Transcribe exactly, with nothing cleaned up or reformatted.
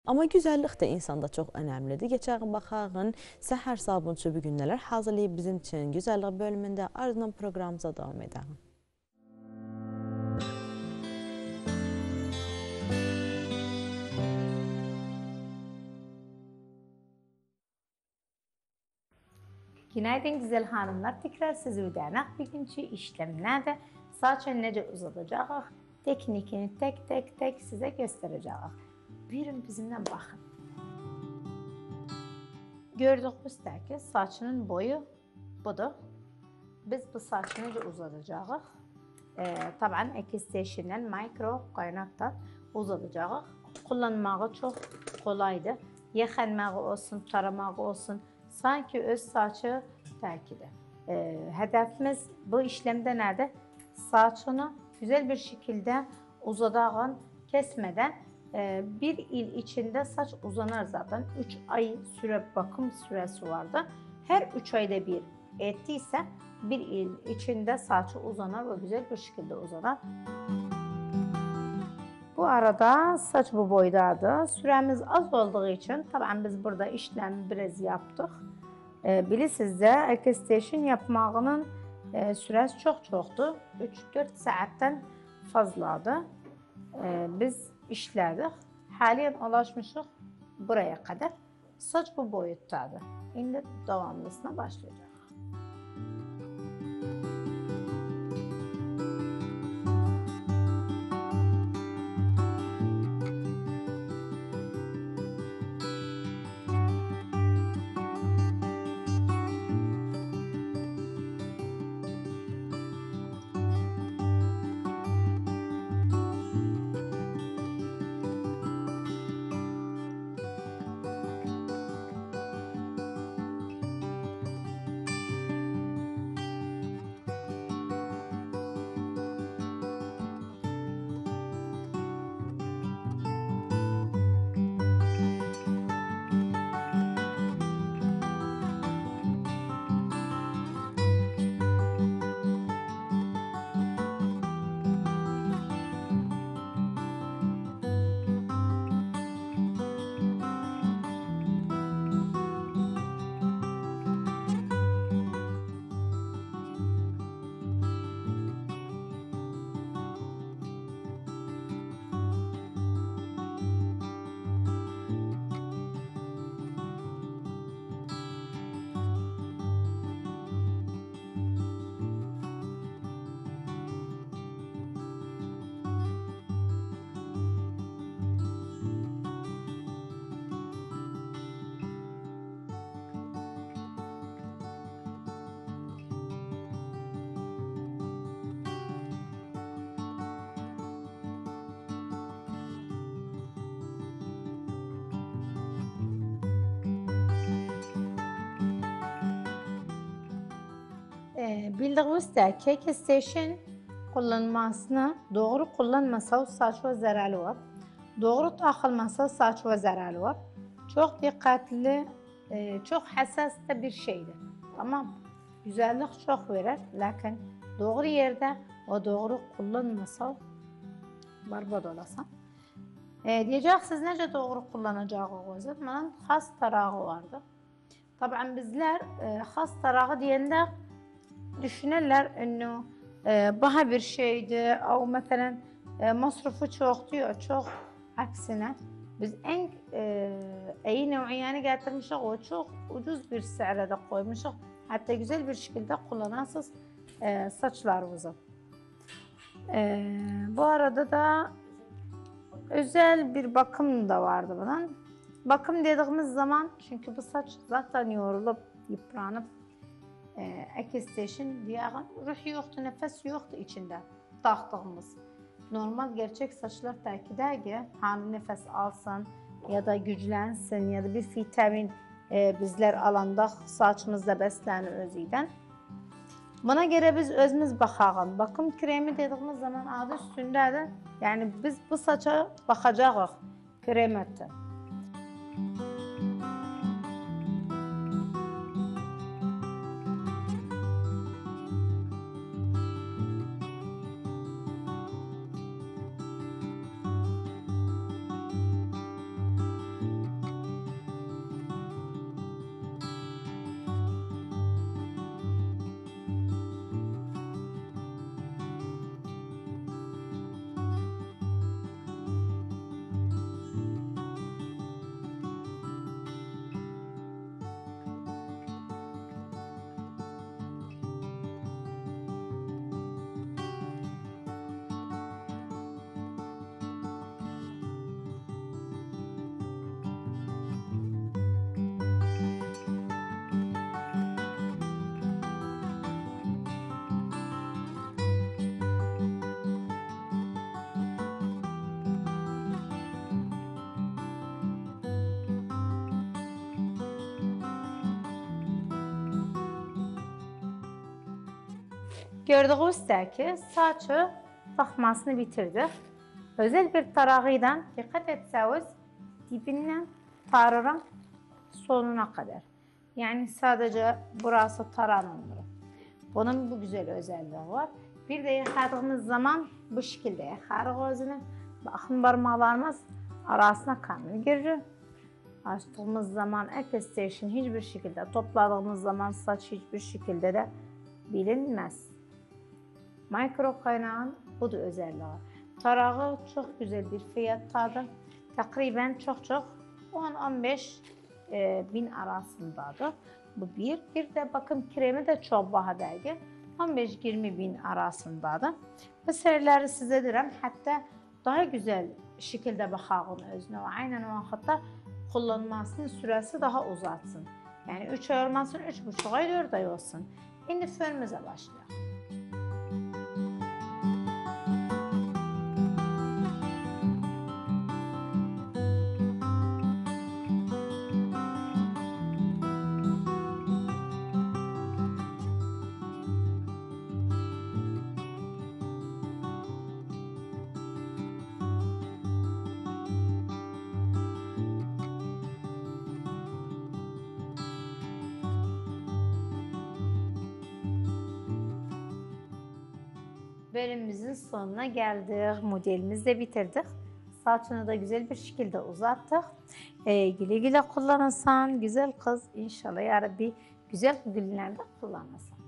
Amma güzəllik də insanda çox önəmlidir. Geçərin baxağın, Səhər Sabunçu bu gün nələr hazırlayıb bizim üçün güzəllik bölümündə, ardından proqramımıza davam edəlim. Günaydın güzel hanımlar. Tekrar sizi ödənak bugünkü işlemlerde saçı necə uzadacağıq, teknikini tek tek tek size göstereceğiz. Buyurun bizimle bakın. Gördüğünüz ki saçının boyu budur. Biz bu saçı necə uzadacağıq? Ee, tabii X-Station'dan mikro kaynaktan uzadacağıq. Kullanmağı çok kolaydır. Yıkanmağı olsun, taramağı olsun. Sanki öz saçı terkidir. Ee, hedefimiz bu işlemde nerede? Saçını güzel bir şekilde uzadağın, kesmeden e, bir il içinde saç uzanır zaten. üç ay süre bakım süresi vardı. Her üç ayda bir ettiyse bir il içinde saçı uzanır ve güzel bir şekilde uzanır. Bu arada saç bu boydadır. Süremiz az olduğu için tabii biz burada işlemi biraz yaptık. E, bilirsiniz de X-Station yapmağının e, süresi çok çoktu. üç dörd saatten fazladır. E, biz işledik. Haliyen ulaşmışıq buraya kadar. Saç bu boyuttadır. Şimdi devamlısına başlayacağız. Bildiğiniz de X-Station kullanmasını doğru kullanmasa saç ve zararı var. Doğru takılmasa saç ve zararı var. Çok dikkatli, çok hassas da bir şeydir. Tamam. Güzellik çok verir. Lakin doğru yerde ve doğru kullanmasa berbat olasan. E, diyeceksiniz necə doğru kullanacağız o zaman? Has tarağı vardı. Tabii bizler e, has tarağı diyende düşünürler ennu e, baha bir şeydi, o mesela e, masrafı çok diyor, çok aksine biz en e, iyi nev'iyanı getirmişiz, o çok ucuz bir sırada koymuşuz, hatta güzel bir şekilde kullanarsınız e, saçlarınızı. E, bu arada da özel bir bakım da vardı bunun. Bakım dediğimiz zaman çünkü bu saç zaten yorulup yıpranıp X-Station diyağın ruh yoktu, nefes yoktu içinde taktığımız. Normal gerçek saçlar terkide ki hani nefes alsın ya da güclensin ya da bir vitamin e, bizler alanda saçımızda beslenir özüyle. Buna göre biz özümüz baxağın. Bakım kremi dediğimiz zaman adı üstündedir. Yani biz bu saça bakacağız kremette. Gördüğünüz ki saçı takmasını bitirdik. Özel bir tarağıyla dikkat etseniz dibinden tararım sonuna kadar. Yani sadece burası taranmıyor. Bunun bu güzel özelliği var. Bir de yıkadığımız zaman bu şekilde yıkarız özünü. Bakın parmaklarımız arasına kanını girir. Açtığımız zaman Ekestation hiçbir şekilde, topladığımız zaman saç hiçbir şekilde de bilinmez. Mikro kaynağın bu da özelliği. Tarağı çok güzel bir fiyattadır. Takriben çok çok on on beş e, bin arasındadır. Bu bir. Bir de bakın kremi de çok baha değil. on beş yirmi bin arasındadır. Bu serileri size diyorum. Hatta daha güzel şekilde bakağın özünü. Aynen o vakitte kullanmasının süresi daha uzatsın. Yani üç ay olmasın, üç buçuk ay, dört ay olsun. Şimdi fönümüze başlayalım. Bölümümüzün sonuna geldik. Modelimizi de bitirdik. Saçını da güzel bir şekilde uzattık. Ee, güle güle kullanırsan güzel kız. İnşallah yarın bir güzel günlerde kullanırsın.